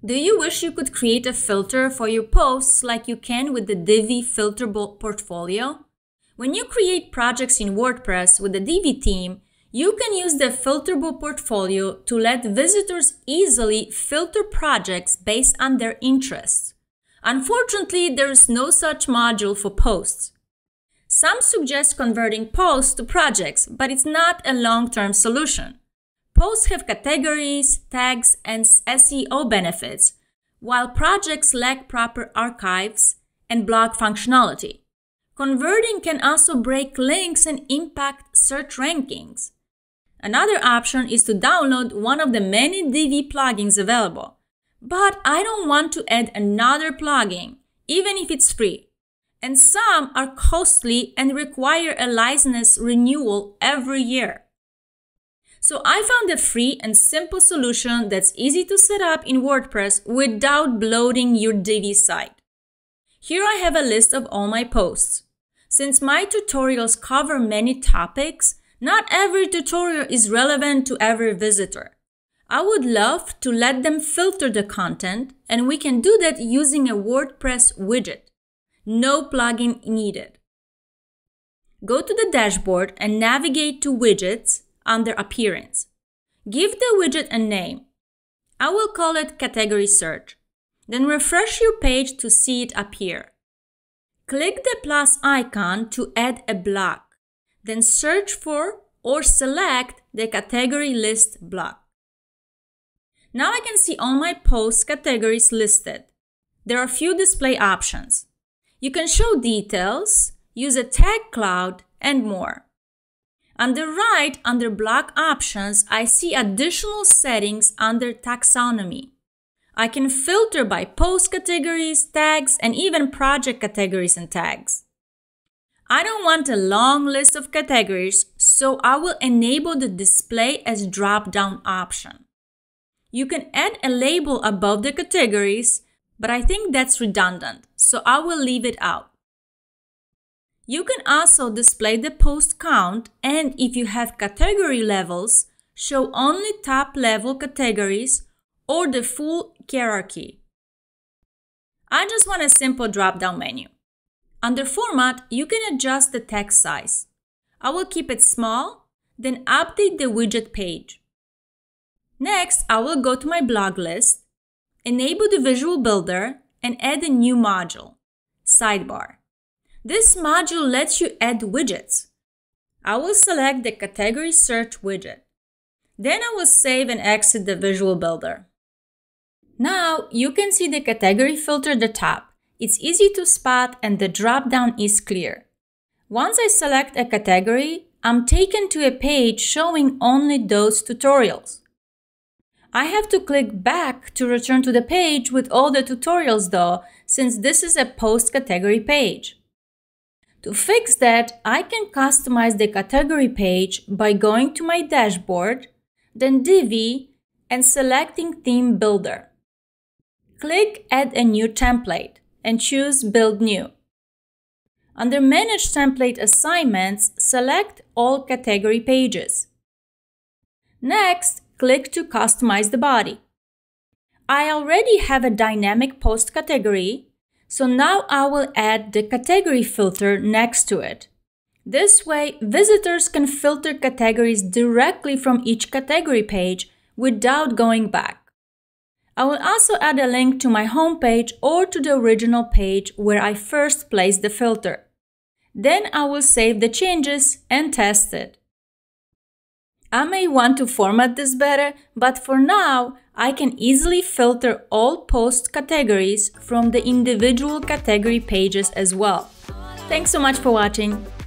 Do you wish you could create a filter for your posts like you can with the Divi Filterable Portfolio? When you create projects in WordPress with the Divi theme, you can use the Filterable Portfolio to let visitors easily filter projects based on their interests. Unfortunately, there is no such module for posts. Some suggest converting posts to projects, but it's not a long-term solution. Posts have categories, tags, and SEO benefits, while projects lack proper archives and blog functionality. Converting can also break links and impact search rankings. Another option is to download one of the many Divi plugins available. But I don't want to add another plugin, even if it's free. And some are costly and require a license renewal every year. So I found a free and simple solution that's easy to set up in WordPress without bloating your Divi site. Here I have a list of all my posts. Since my tutorials cover many topics, not every tutorial is relevant to every visitor. I would love to let them filter the content, and we can do that using a WordPress widget. No plugin needed. Go to the dashboard and navigate to Widgets under Appearance. Give the widget a name. I will call it Category Search. Then refresh your page to see it appear. Click the plus icon to add a block. Then search for or select the category list block. Now I can see all my post categories listed. There are a few display options. You can show details, use a tag cloud, and more. On the right, under block options, I see additional settings under taxonomy. I can filter by post categories, tags, and even project categories and tags. I don't want a long list of categories, so I will enable the display as drop-down option. You can add a label above the categories, but I think that's redundant, so I will leave it out. You can also display the post count, and if you have category levels, show only top-level categories or the full hierarchy. I just want a simple drop-down menu. Under Format, you can adjust the text size. I will keep it small, then update the widget page. Next, I will go to my blog list, enable the Visual Builder, and add a new module, Sidebar. This module lets you add widgets. I will select the Category Search widget. Then I will save and exit the Visual Builder. Now you can see the category filter at the top. It's easy to spot and the drop-down is clear. Once I select a category, I'm taken to a page showing only those tutorials. I have to click back to return to the page with all the tutorials though, since this is a post category page. To fix that, I can customize the category page by going to my dashboard, then Divi, and selecting Theme Builder. Click Add a new template and choose Build New. Under Manage Template Assignments, select All Category Pages. Next, click to customize the body. I already have a dynamic post category, so now I will add the category filter next to it. This way, visitors can filter categories directly from each category page without going back. I will also add a link to my homepage or to the original page where I first placed the filter. Then I will save the changes and test it. I may want to format this better, but for now, I can easily filter all post categories from the individual category pages as well. Thanks so much for watching.